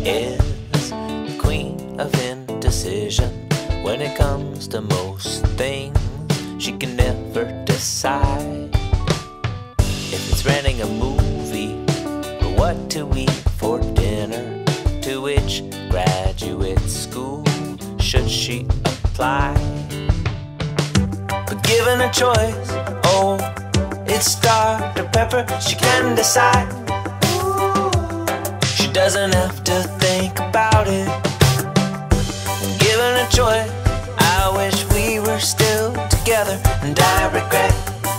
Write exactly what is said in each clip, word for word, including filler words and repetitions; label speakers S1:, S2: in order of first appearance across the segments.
S1: is the queen of indecision. When it comes to most things, she can never decide if it's renting a movie or what to eat for dinner. To which graduate school should she apply? But given a choice, oh, it's Doctor Pepper, she can decide. She doesn't have to think about it. Given a choice, I wish we were still together, and I regret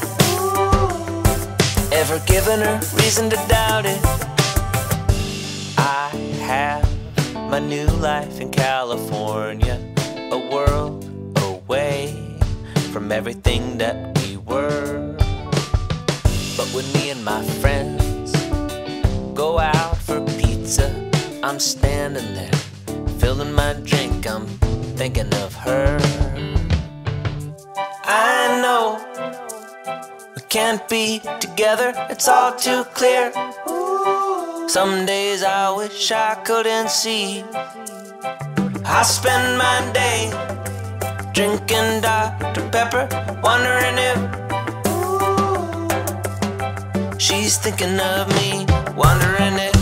S1: ever given her reason to doubt it. I have my new life in California, a world away from everything that we were. But when me and my friends go out for pizza, I'm standing there filling my drink, I'm thinking of her. I know we can't be together, it's all too clear. Some days I wish I couldn't see. I spend my day drinking Doctor Pepper, wondering if she's thinking of me, wondering if